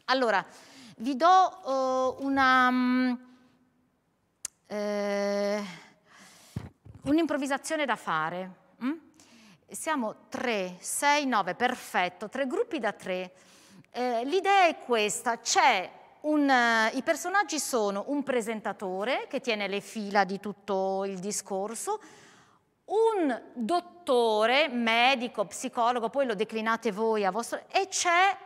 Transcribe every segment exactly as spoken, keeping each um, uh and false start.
Allora, vi do uh, una um, eh, un'improvvisazione da fare. Mm? Siamo tre, sei, nove, perfetto, tre gruppi da tre. Eh, l'idea è questa, c'è un, uh, i personaggi sono un presentatore che tiene le fila di tutto il discorso, un dottore, medico, psicologo, poi lo declinate voi a vostro, e c'è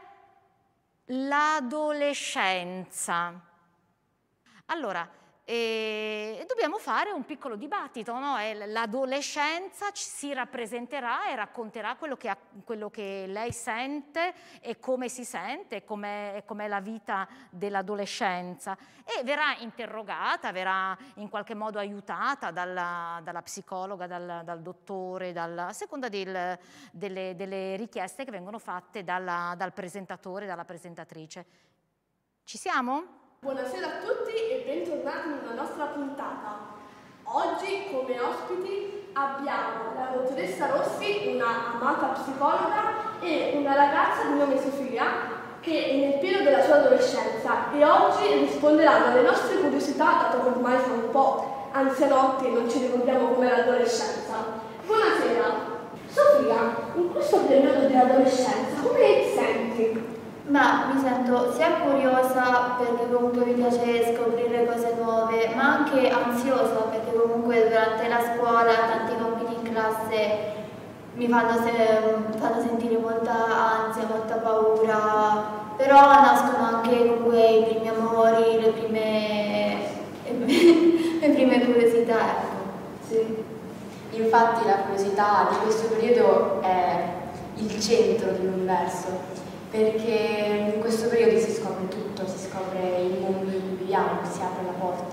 l'adolescenza. Allora, eh, dobbiamo fare un piccolo dibattito, no? L'adolescenza si rappresenterà e racconterà quello che, ha, quello che lei sente e come si sente, com'è com la vita dell'adolescenza, e verrà interrogata, verrà in qualche modo aiutata dalla, dalla psicologa, dal, dal dottore, dalla, a seconda del, delle, delle richieste che vengono fatte dalla, dal presentatore, dalla presentatrice. Ci siamo? Buonasera a tutti e bentornati nella nostra puntata. Oggi come ospiti abbiamo la dottoressa Rossi, una amata psicologa, e una ragazza di nome Sofia che è nel pieno della sua adolescenza e oggi risponderanno alle nostre curiosità, dato che ormai siamo un po' anzianotti e non ci ricordiamo com'è l'adolescenza. Buonasera. Sofia, in questo periodo dell'adolescenza come ti senti? Ma mi sento sia curiosa perché comunque mi piace scoprire cose nuove, ma anche ansiosa perché comunque durante la scuola tanti compiti in classe mi fanno, se, fanno sentire molta ansia, molta paura, però nascono anche comunque i primi amori, le prime, le prime curiosità, ecco. Sì. Infatti la curiosità di questo periodo è il centro dell'universo, perché in questo periodo si scopre tutto, si scopre il mondo in cui viviamo, si apre la porta.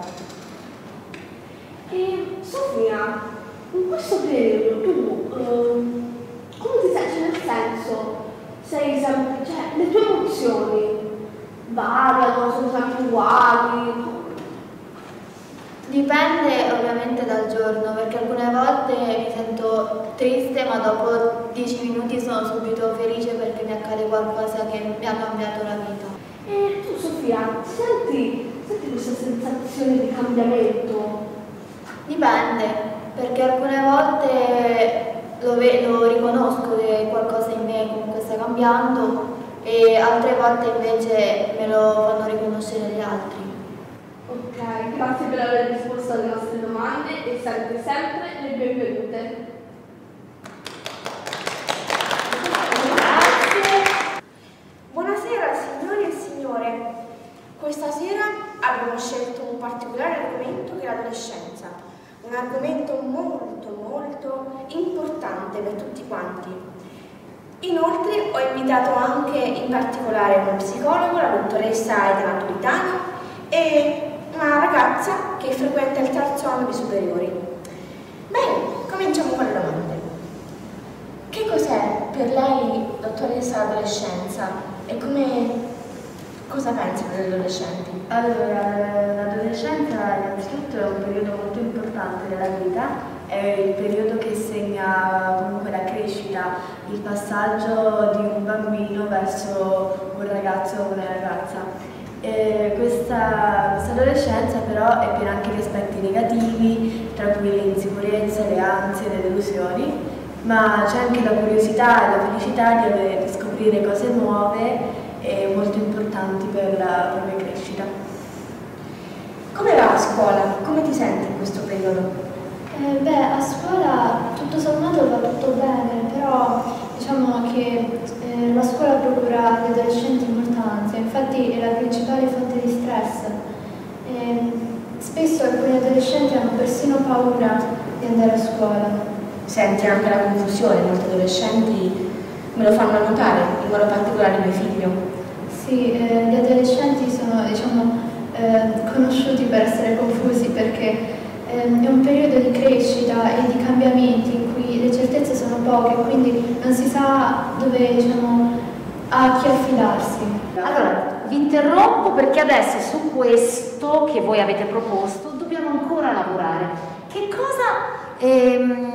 E Sofia, in questo periodo tu eh, come ti senti? Nel senso, sei sempre, cioè, le tue emozioni variano, sono sempre uguali? Dipende ovviamente dal giorno, perché alcune volte mi sento triste ma dopo dieci minuti sono subito felice perché mi accade qualcosa che mi ha cambiato la vita. E tu Sofia, senti, senti questa sensazione di cambiamento? Dipende, perché alcune volte lo, lo riconosco che qualcosa in me comunque sta cambiando e altre volte invece me lo fanno riconoscere gli altri. Ok, grazie per aver risposto alle nostre domande e siete sempre le benvenute. Grazie. Buonasera signori e signore. Questa sera abbiamo scelto un particolare argomento che è l'adolescenza. Un argomento molto molto importante per tutti quanti. Inoltre ho invitato anche in particolare uno psicologo, la dottoressa Elena Napolitano, e una ragazza che frequenta il terzo anno di superiori. Bene, cominciamo con le domande. Che cos'è per lei, dottoressa, l'adolescenza e come, cosa pensa degli adolescenti? Allora, l'adolescenza innanzitutto è un periodo molto importante della vita, è il periodo che segna comunque la crescita, il passaggio di un bambino verso un ragazzo o una ragazza. Eh, questa, questa adolescenza però è piena anche di aspetti negativi, tra cui le insicurezze, le ansie, le delusioni, ma c'è anche la curiosità e la felicità di, avere, di scoprire cose nuove e molto importanti per la propria crescita. Come va a scuola? Come ti senti in questo periodo? Eh, beh, a scuola tutto sommato va tutto bene, però diciamo che eh, la scuola procura agli adolescenti molta ansia, infatti è la principale fonte di stress. Eh, spesso alcuni adolescenti hanno persino paura di andare a scuola. Senti anche la confusione, molti adolescenti me lo fanno notare, in modo particolare mio figlio. Sì, eh, gli adolescenti sono diciamo, eh, conosciuti per essere confusi perché eh, è un periodo di crescita e di cambiamenti in cui le certezze sono poche, quindi non si sa dove, diciamo, a chi affidarsi. Allora, vi interrompo perché adesso su questo che voi avete proposto dobbiamo ancora lavorare. Che cosa, ehm, che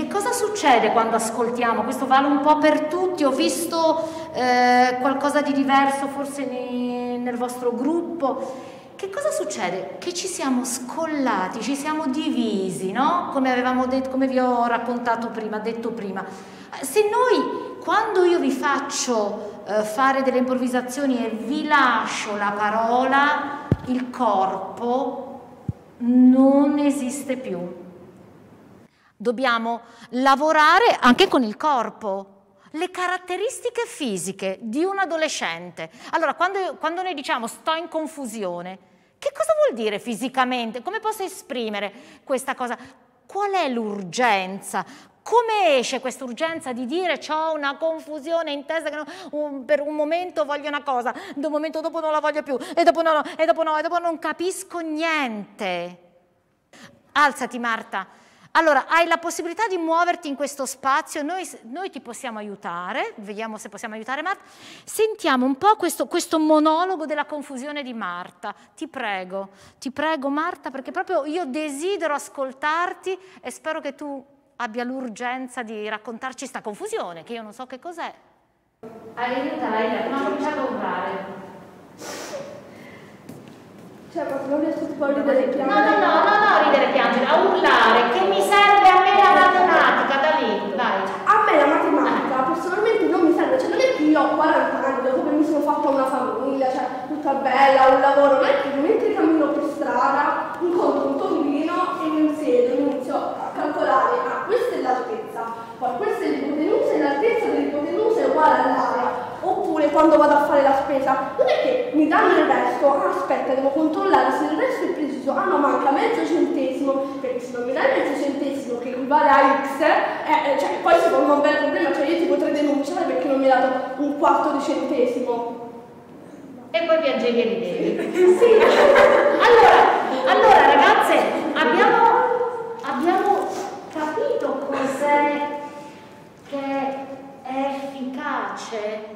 che cosa succede quando ascoltiamo? Questo vale un po' per tutti, ho visto eh, qualcosa di diverso forse nei, nel vostro gruppo. Che cosa succede? Che ci siamo scollati, ci siamo divisi, no? Come avevamo detto, come vi ho raccontato prima, detto prima. Se noi, quando io vi faccio eh, fare delle improvvisazioni e vi lascio la parola, il corpo non esiste più. Dobbiamo lavorare anche con il corpo. Le caratteristiche fisiche di un adolescente. Allora, quando, quando noi diciamo sto in confusione, che cosa vuol dire fisicamente? Come posso esprimere questa cosa? Qual è l'urgenza? Come esce questa urgenza di dire ho una confusione in testa, che no, un, per un momento voglio una cosa, da un momento dopo non la voglio più, e dopo no, e dopo no, e dopo non capisco niente. Alzati, Marta. Allora, hai la possibilità di muoverti in questo spazio, noi, noi ti possiamo aiutare, vediamo se possiamo aiutare Marta. Sentiamo un po' questo, questo monologo della confusione di Marta. Ti prego, ti prego Marta, perché proprio io desidero ascoltarti e spero che tu abbia l'urgenza di raccontarci questa confusione, che io non so che cos'è. Aiuta, aiuta, non cominciare a urlare. Cioè, proprio non riesco a ridere e piangere. No, no, no, no, no, ridere e piangere, a urlare, che mi serve a me la matematica, da lì, vai. A me la matematica personalmente non mi serve, cioè non è che io ho quaranta anni, dopo che mi sono fatta una famiglia, cioè tutta bella, un lavoro, non è che mentre cammino per strada, incontro un tombino e mi siedo e inizio a calcolare, ah, questa è l'altezza, poi questa è l'ipotenusa e l'altezza dell'ipotenusa è uguale all'area. Oppure quando vado a fare la spesa, non è che mi danno il resto, ah, aspetta, devo controllare se il resto è preciso, ah no, manca mezzo centesimo, perché se non mi dai mezzo centesimo che equivale a X, eh, cioè, poi si forma un bel problema, cioè io ti potrei denunciare perché non mi hai dato un quarto di centesimo. E poi piangevi e ridevi. Sì. Allora, allora ragazze, abbiamo, abbiamo capito cos'è che è efficace.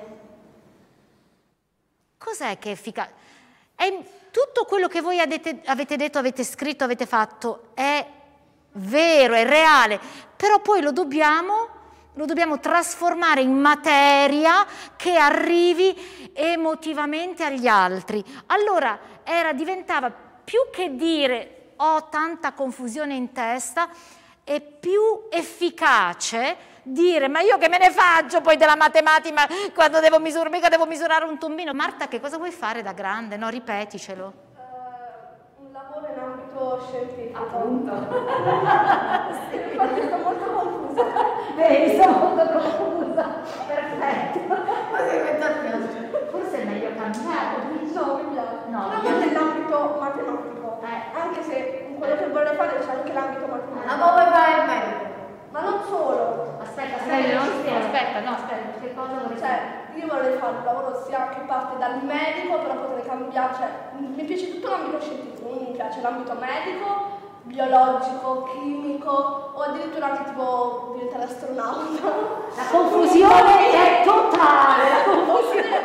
Cos'è che è efficace? È tutto quello che voi avete, avete detto, avete scritto, avete fatto è vero, è reale, però poi lo dobbiamo, lo dobbiamo trasformare in materia che arrivi emotivamente agli altri. Allora era, diventava più che dire ho tanta confusione in testa, è più efficace dire ma io che me ne faccio poi della matematica quando devo misurare, mica devo misurare un tombino. Marta, che cosa vuoi fare da grande? No, ripeticelo. Uh, un lavoro in ambito scientifico. Appunto. Sì. Infatti sto molto confusa. Vedi, sto molto confusa. Perfetto. Ma sei mezza piace. Forse è meglio cambiare. No, mi piace. No, però io nell'ambito matematico. Eh. Anche se quello che vorrei fare c'è anche l'ambito matematico. Ma come fai il medico? Ma non solo. Aspetta, aspetta, no, sì, aspetta, no, aspetta, che cosa vorrei Cioè, io vorrei fare un lavoro sia che parte dal medico, però potrei cambiare, cioè, mi piace tutto l'ambito scientifico, quindi mi piace l'ambito medico, biologico, chimico, o addirittura anche tipo diventare astronauta. La confusione è totale, la confusione